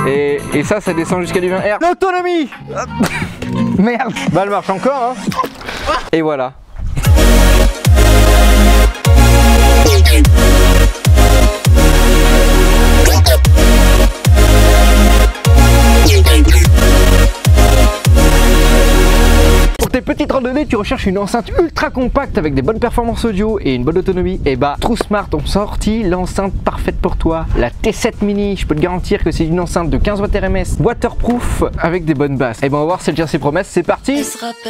Et ça descend jusqu'à du 20 Hz. L'autonomie. Merde. Bah elle marche encore hein. Et voilà. Pour tes petites randonnées, tu recherches une enceinte ultra compacte avec des bonnes performances audio et une bonne autonomie. Et bah, TrueSmart ont sorti l'enceinte parfaite pour toi, la T7 Mini. Je peux te garantir que c'est une enceinte de 15 watts RMS, waterproof, avec des bonnes basses. Et ben on va voir si elle tient ses promesses, c'est parti.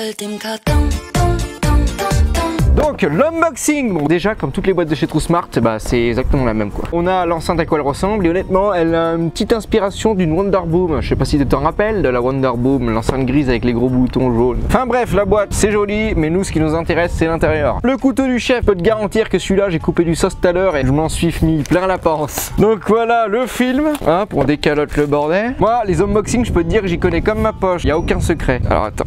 Donc l'unboxing, bon déjà comme toutes les boîtes de chez TrueSmart, bah c'est exactement la même quoi. On a l'enceinte à quoi elle ressemble et honnêtement elle a une petite inspiration d'une Wonderboom. Je sais pas si tu t'en rappelles de la Wonderboom, l'enceinte grise avec les gros boutons jaunes. Enfin bref, la boîte c'est joli, mais nous ce qui nous intéresse c'est l'intérieur. Le couteau du chef, je peux te garantir que celui-là j'ai coupé du sauce tout à l'heure et je m'en suis mis plein la panse. Donc voilà le film, hein, pour décalote le bordel. Moi les unboxings je peux te dire que j'y connais comme ma poche, il n'y a aucun secret. Alors attends.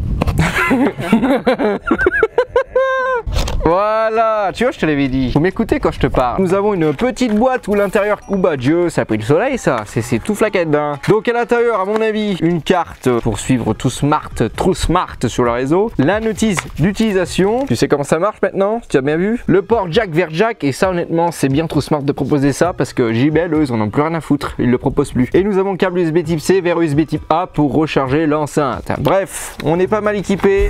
Voilà, tu vois, je te l'avais dit. Faut m'écouter quand je te parle. Nous avons une petite boîte où l'intérieur, oh bah Dieu, ça a pris le soleil ça, c'est tout flaquette hein. Donc à l'intérieur, à mon avis, une carte pour suivre TrueSmart sur le réseau, la notice d'utilisation. Tu sais comment ça marche maintenant? Tu as bien vu? Le port jack vers jack, et ça honnêtement, c'est bien TrueSmart de proposer ça parce que JBL, eux, ils en ont plus rien à foutre, ils le proposent plus. Et nous avons le câble USB type C vers USB type A pour recharger l'enceinte. Bref, on est pas mal équipé.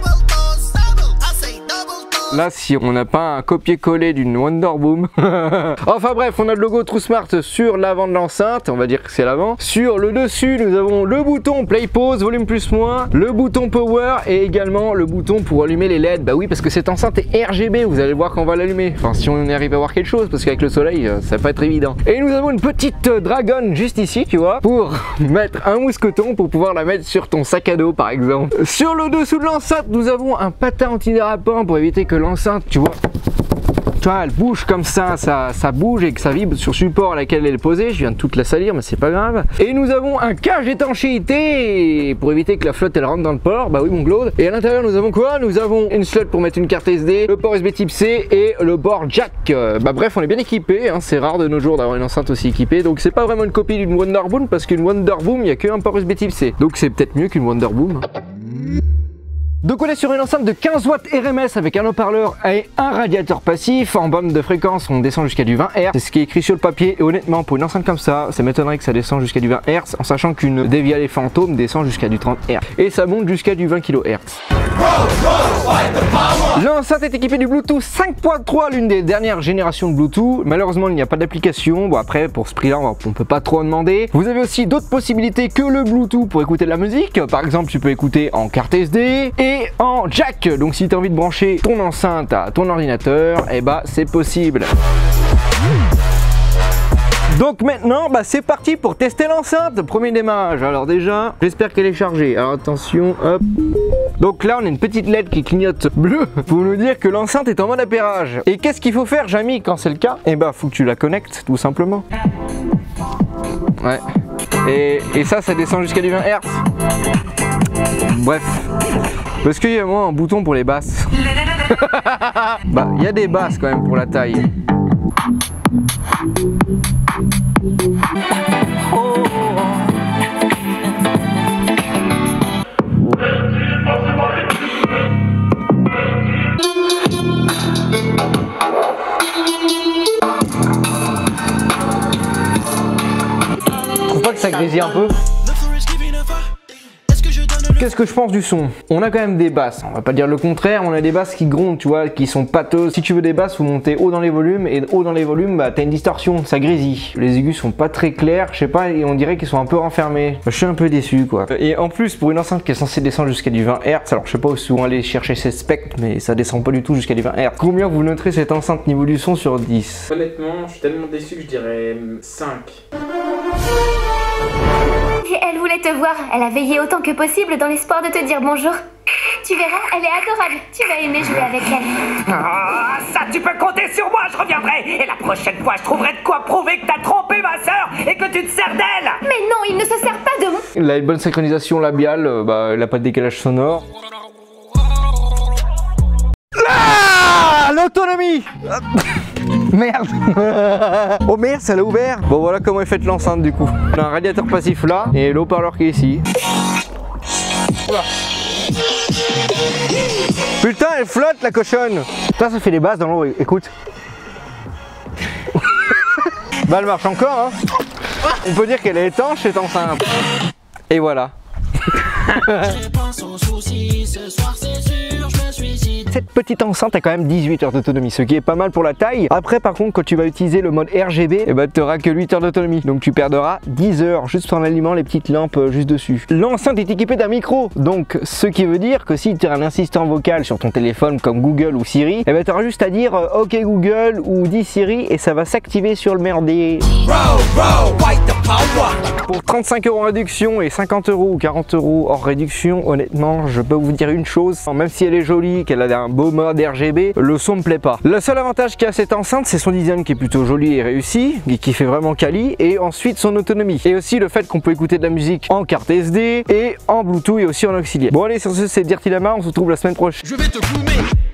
Là, si on n'a pas un copier-coller d'une Wonderboom. Enfin bref, on a le logo TrueSmart sur l'avant de l'enceinte, on va dire que c'est l'avant. Sur le dessus, nous avons le bouton Play Pause, volume plus moins, le bouton Power et également le bouton pour allumer les LED. Bah oui, parce que cette enceinte est RGB, vous allez voir quand on va l'allumer. Enfin, si on arrive à voir quelque chose, parce qu'avec le soleil, ça va pas être évident. Et nous avons une petite dragonne juste ici, tu vois, pour mettre un mousqueton pour pouvoir la mettre sur ton sac à dos, par exemple. Sur le dessous de l'enceinte, nous avons un patin antidérapant pour éviter que l'enceinte, tu vois, elle bouge comme ça bouge et que ça vibre sur le support à laquelle elle est posée. Je viens de toute la salir, mais c'est pas grave. Et nous avons un cache d'étanchéité pour éviter que la flotte elle rentre dans le port. Bah oui mon Claude. Et à l'intérieur nous avons quoi? Nous avons une slot pour mettre une carte SD, le port USB type C et le port jack. Bah bref, on est bien équipé, hein. C'est rare de nos jours d'avoir une enceinte aussi équipée. Donc c'est pas vraiment une copie d'une Wonderboom parce qu'une Wonderboom il n'y a qu'un port USB type C. Donc c'est peut-être mieux qu'une Wonderboom. Donc on est sur une enceinte de 15 watts RMS avec un haut-parleur et un radiateur passif. En bande de fréquence on descend jusqu'à du 20 Hz. C'est ce qui est écrit sur le papier et honnêtement pour une enceinte comme ça m'étonnerait que ça descende jusqu'à du 20 Hz en sachant qu'une Devialet Phantom descend jusqu'à du 30 Hz. Et ça monte jusqu'à du 20 kHz. L'enceinte est équipée du Bluetooth 5.3, l'une des dernières générations de Bluetooth. Malheureusement il n'y a pas d'application. Bon après pour ce prix là on peut pas trop en demander. Vous avez aussi d'autres possibilités que le Bluetooth pour écouter de la musique. Par exemple tu peux écouter en carte SD et en jack. Donc si tu as envie de brancher ton enceinte à ton ordinateur, et bah c'est possible. Donc maintenant c'est parti pour tester l'enceinte. Premier démarrage. Alors déjà j'espère qu'elle est chargée. Alors attention, hop. Donc là on a une petite LED qui clignote bleu pour nous dire que l'enceinte est en mode appairage. Et qu'est-ce qu'il faut faire Jamy quand c'est le cas? Et bah faut que tu la connectes tout simplement. Ouais. Et ça descend jusqu'à du 20 Hz. Bref. Parce qu'il y a moins un bouton pour les basses. Bah il y a des basses quand même pour la taille. Je trouve pas que ça grésille un peu. Qu'est-ce que je pense du son? On a quand même des basses, on va pas dire le contraire, on a des basses qui grondent, tu vois, qui sont pâteuses. Si tu veux des basses, faut monter haut dans les volumes, et haut dans les volumes, bah t'as une distorsion, ça grésille. Les aigus sont pas très clairs, je sais pas, et on dirait qu'ils sont un peu renfermés. Je suis un peu déçu quoi. Et en plus, pour une enceinte qui est censée descendre jusqu'à du 20 Hz, alors je sais pas où souvent aller chercher ces specs, mais ça descend pas du tout jusqu'à du 20 Hz. Combien vous noterez cette enceinte niveau du son sur 10? Honnêtement, je suis tellement déçu que je dirais 5. Elle voulait te voir, elle a veillé autant que possible dans l'espoir de te dire bonjour. Tu verras, elle est adorable, tu vas aimer jouer avec elle. Ah, ça tu peux compter sur moi, je reviendrai. Et la prochaine fois, je trouverai de quoi prouver que t'as trompé ma sœur et que tu te sers d'elle. Mais non, il ne se sert pas de moi. Elle a une bonne synchronisation labiale, bah elle a pas de décalage sonore. L'autonomie. Merde. Oh merde, ça l'a ouvert. Bon voilà comment est faite l'enceinte du coup. On a un radiateur passif là et l'haut-parleur qui est ici. Oula. Putain, elle flotte la cochonne. Putain, ça fait des basses dans l'eau, écoute. Bah elle marche encore hein. On peut dire qu'elle est étanche cette enceinte. Et voilà. Cette petite enceinte a quand même 18 heures d'autonomie, ce qui est pas mal pour la taille. Après par contre quand tu vas utiliser le mode RGB, eh ben, tu n'auras que 8 heures d'autonomie. Donc tu perdras 10 heures juste en allumant les petites lampes juste dessus. L'enceinte est équipée d'un micro, donc ce qui veut dire que si tu as un assistant vocal sur ton téléphone comme Google ou Siri, eh ben, tu auras juste à dire OK Google ou dis Siri et ça va s'activer sur le merdier. Pour 35 € en réduction et 50 € ou 40 € hors réduction, honnêtement je peux vous dire une chose, même si elle est jolie, qu'elle a un beau mode RGB, le son me plaît pas. Le seul avantage qu'a cette enceinte, c'est son design qui est plutôt joli et réussi, et qui fait vraiment quali, et ensuite son autonomie. Et aussi le fait qu'on peut écouter de la musique en carte SD, et en Bluetooth et aussi en auxiliaire. Bon allez, sur ce c'est Dirty Lama, on se retrouve la semaine prochaine. Je vais te gloumer.